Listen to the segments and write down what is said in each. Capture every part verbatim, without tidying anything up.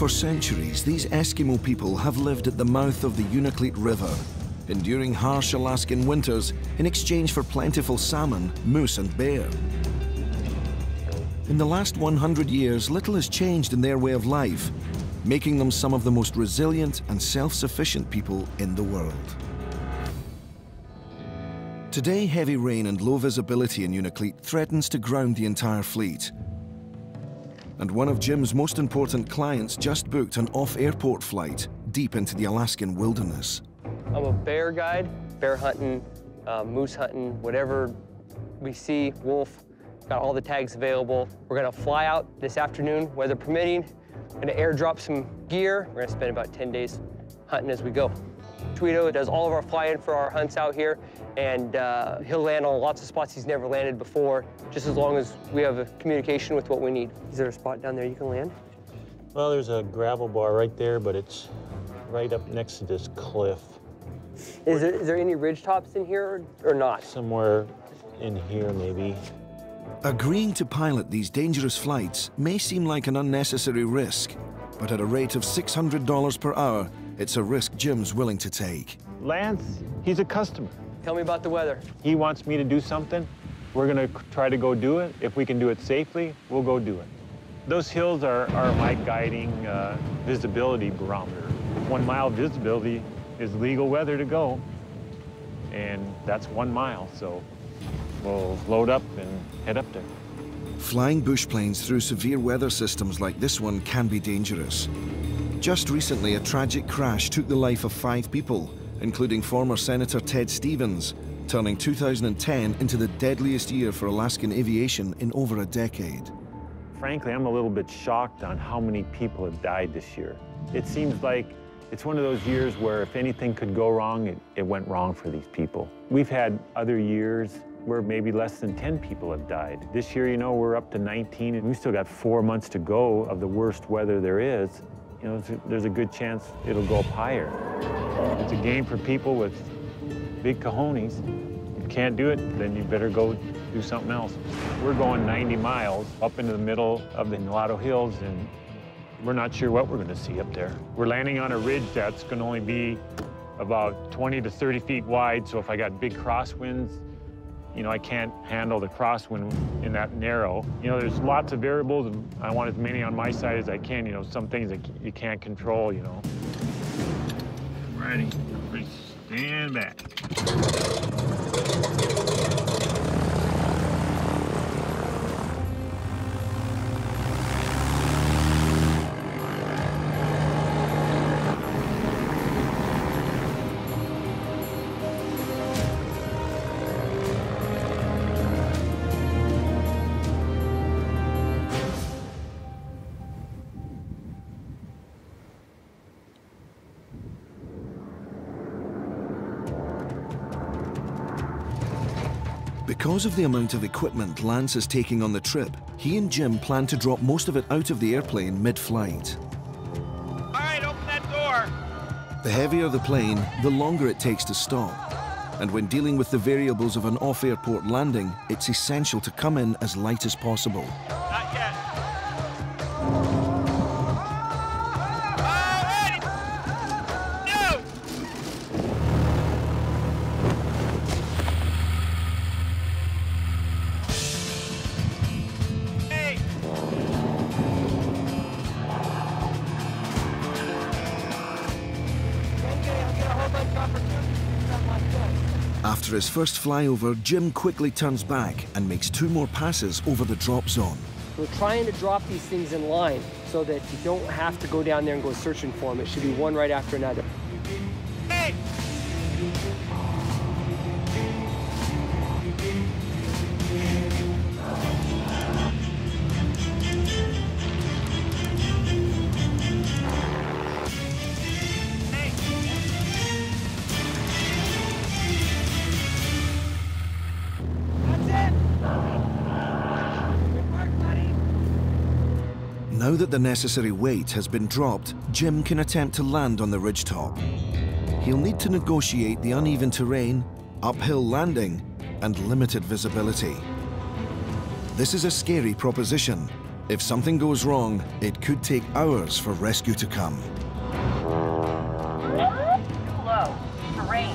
For centuries, these Eskimo people have lived at the mouth of the Unalakleet River, enduring harsh Alaskan winters in exchange for plentiful salmon, moose and bear. In the last one hundred years, little has changed in their way of life, making them some of the most resilient and self-sufficient people in the world. Today, heavy rain and low visibility in Unalakleet threatens to ground the entire fleet. And one of Jim's most important clients just booked an off-airport flight deep into the Alaskan wilderness. I'm a bear guide, bear hunting, uh, moose hunting, whatever we see, wolf, got all the tags available. We're gonna fly out this afternoon, weather permitting. We're gonna airdrop some gear. We're gonna spend about ten days hunting as we go. Tweto does all of our fly-in for our hunts out here, and uh, he'll land on lots of spots he's never landed before, just as long as we have a communication with what we need. Is there a spot down there you can land? Well, there's a gravel bar right there, but it's right up next to this cliff. Is there, is there any ridge tops in here or, or not? Somewhere in here, maybe. Agreeing to pilot these dangerous flights may seem like an unnecessary risk, but at a rate of six hundred dollars per hour, it's a risk Jim's willing to take. Lance, he's a customer. Tell me about the weather. He wants me to do something. We're gonna try to go do it. If we can do it safely, we'll go do it. Those hills are, are my guiding uh, visibility barometer. One mile visibility is legal weather to go, and that's one mile, so we'll load up and head up there. Flying bush planes through severe weather systems like this one can be dangerous. Just recently, a tragic crash took the life of five people, including former Senator Ted Stevens, turning two thousand ten into the deadliest year for Alaskan aviation in over a decade. Frankly, I'm a little bit shocked on how many people have died this year. It seems like it's one of those years where if anything could go wrong, it, it went wrong for these people. We've had other years where maybe less than ten people have died. This year, you know, we're up to nineteen, and we still got four months to go of the worst weather there is. You know, there's a good chance it'll go up higher. It's a game for people with big cojones. If you can't do it, then you better go do something else. We're going ninety miles up into the middle of the Mulatto Hills, and we're not sure what we're gonna see up there. We're landing on a ridge that's gonna only be about twenty to thirty feet wide, so if I got big crosswinds, you know, I can't handle the crosswind in that narrow. You know, there's lots of variables, and I want as many on my side as I can. You know, some things that you can't control, you know. Ready, please stand back. Because of the amount of equipment Lance is taking on the trip, he and Jim plan to drop most of it out of the airplane mid-flight. All right, open that door. The heavier the plane, the longer it takes to stop. And when dealing with the variables of an off-airport landing, it's essential to come in as light as possible. Not yet. After his first flyover, Jim quickly turns back and makes two more passes over the drop zone. We're trying to drop these things in line so that you don't have to go down there and go searching for them. It should be one right after another. Hey! Now that the necessary weight has been dropped, Jim can attempt to land on the ridgetop. He'll need to negotiate the uneven terrain, uphill landing, and limited visibility. This is a scary proposition, If something goes wrong, it could take hours for rescue to come. Too low. Terrain.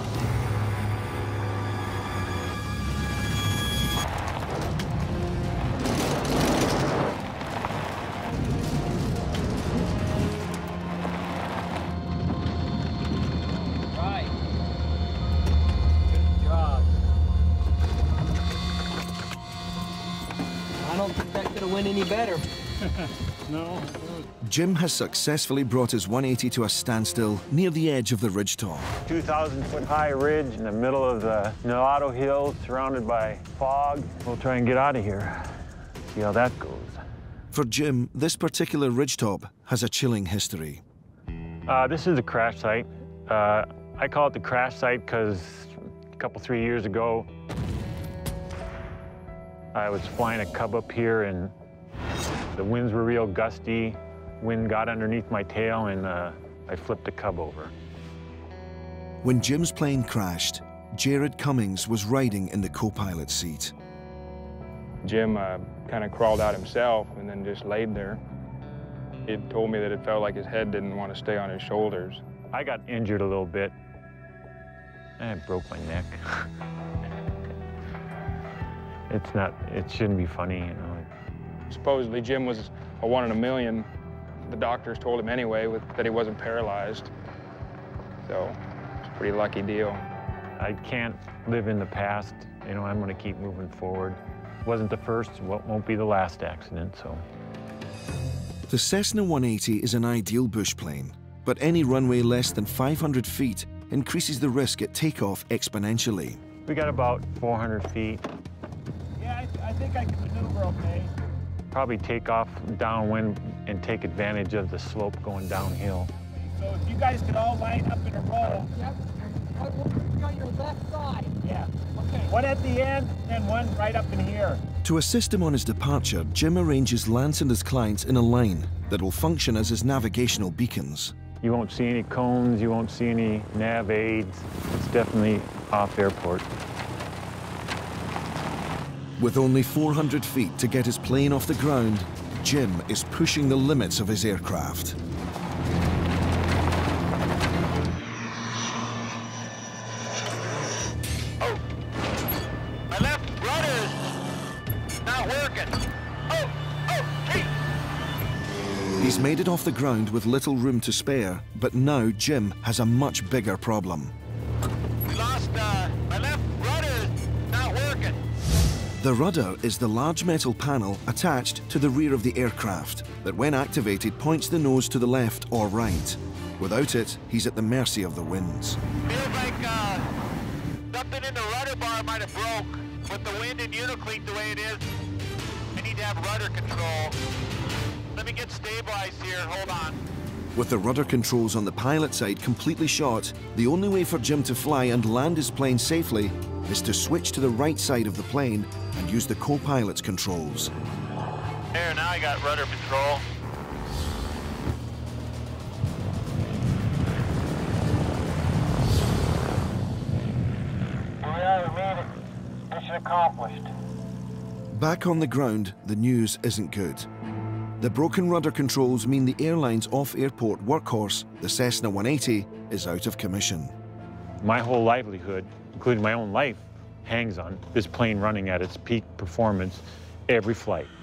Right. Good job. I don't think that could have went any better. No. Jim has successfully brought his one eighty to a standstill near the edge of the ridgetop. two thousand foot high ridge in the middle of the Nolato Hills, surrounded by fog. We'll try and get out of here. See how that goes. For Jim, this particular ridgetop has a chilling history. Uh, this is a crash site. Uh, I call it the crash site because a couple, three years ago, I was flying a Cub up here and the winds were real gusty. Wind got underneath my tail and uh, I flipped the Cub over. When Jim's plane crashed, Jared Cummings was riding in the co-pilot seat. Jim uh, kind of crawled out himself and then just laid there. He told me that it felt like his head didn't want to stay on his shoulders. I got injured a little bit. I broke my neck. It's not, it shouldn't be funny, you know. Supposedly Jim was a one in a million. The doctors told him anyway with, that he wasn't paralyzed. So it's a pretty lucky deal. I can't live in the past. You know, I'm going to keep moving forward. Wasn't the first, won't be the last accident, so. The Cessna one eighty is an ideal bush plane, but any runway less than five hundred feet increases the risk at takeoff exponentially. We got about four hundred feet. Yeah, I, th I think I can maneuver okay. Probably take off downwind and take advantage of the slope going downhill. So if you guys could all line up in a row. Yep. You got your left side. Yeah. Okay. One at the end and one right up in here. To assist him on his departure, Jim arranges Lance and his clients in a line that will function as his navigational beacons. You won't see any cones, you won't see any nav aids. It's definitely off airport. With only four hundred feet to get his plane off the ground, Jim is pushing the limits of his aircraft. Oh, my left rudder's not working. Oh, oh, hey. He's made it off the ground with little room to spare, but now Jim has a much bigger problem. We lost, uh, my left rudder's not working. The rudder is the large metal panel attached to the rear of the aircraft that, when activated, points the nose to the left or right. Without it, he's at the mercy of the winds. Feels like, uh, something in the rudder bar might have broke. With the wind and uniclete the way it is, I need to have rudder control. Let me get stabilized here, hold on. With the rudder controls on the pilot side completely shot, the only way for Jim to fly and land his plane safely is to switch to the right side of the plane and use the co-pilot's controls. There, now I got rudder control. Here we are, we made it. Mission accomplished. Back on the ground, the news isn't good. The broken rudder controls mean the airline's off-airport workhorse, the Cessna one eighty, is out of commission. My whole livelihood, including my own life, hangs on this plane running at its peak performance every flight.